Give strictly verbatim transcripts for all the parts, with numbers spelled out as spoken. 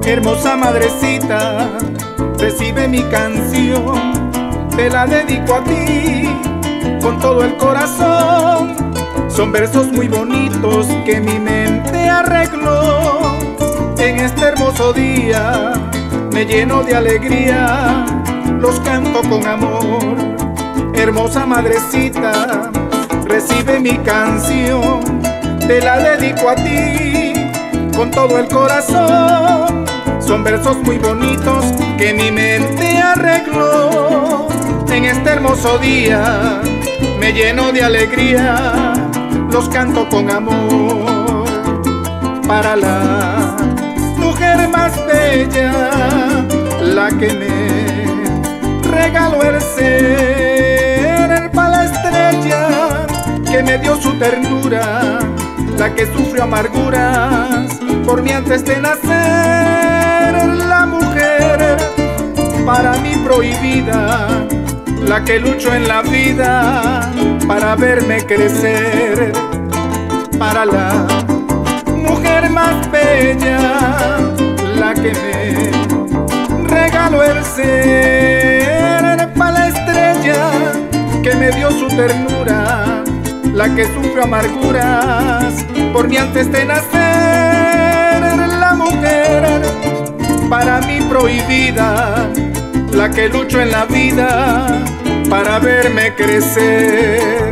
Hermosa madrecita, recibe mi canción, te la dedico a ti con todo el corazón. Son versos muy bonitos que mi mente arregló. En este hermoso día me lleno de alegría, los canto con amor. Hermosa madrecita, recibe mi canción, te la dedico a ti con todo el corazón. Son versos muy bonitos que mi mente arregló. En este hermoso día me lleno de alegría, los canto con amor. Para la mujer más bella, la que me regaló el ser, para la estrella que me dio su ternura, la que sufrió amarguras por mí antes de nacer. La mujer para mí prohibida, la que luchó en la vida para verme crecer. Para la mujer más bella, la que me regaló el ser, para la estrella que me dio su ternura, la que sufrió amarguras por mí antes de nacer. La mujer para mí prohibida, la que luchó en la vida para verme crecer.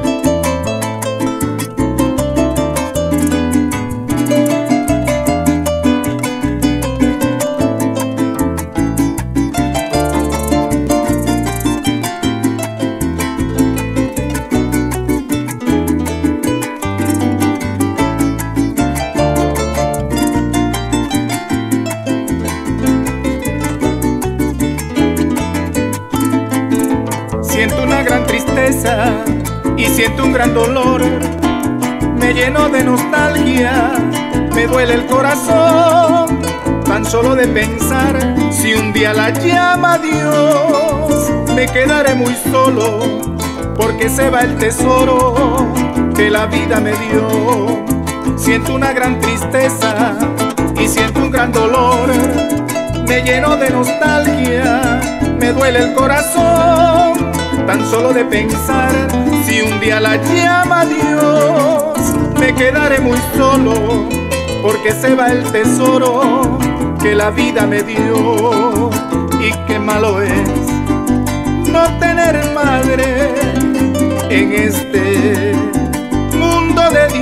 Siento una gran tristeza y siento un gran dolor, me lleno de nostalgia, me duele el corazón, tan solo de pensar si un día la llama Dios. Me quedaré muy solo porque se va el tesoro que la vida me dio. Siento una gran tristeza y siento un gran dolor, me lleno de nostalgia, me duele el corazón, tan solo de pensar si un día la llama Dios. Me quedaré muy solo porque se va el tesoro que la vida me dio. Y qué malo es no tener madre en este mundo de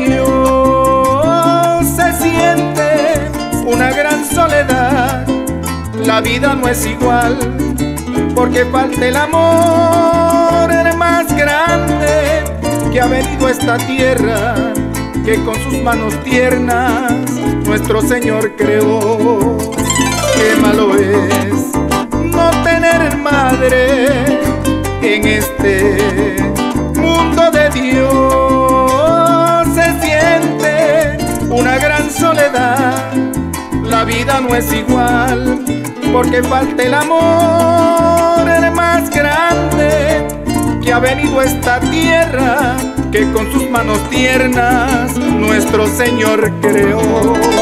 Dios. Se siente una gran soledad, la vida no es igual porque falta el amor, el más grande que ha venido a esta tierra, que con sus manos tiernas nuestro Señor creó. Qué malo es no tener madre en este mundo de Dios. Se siente una gran soledad, la vida no es igual porque falta el amor, el más grande que ha venido a esta tierra, que con sus manos tiernas nuestro Señor creó.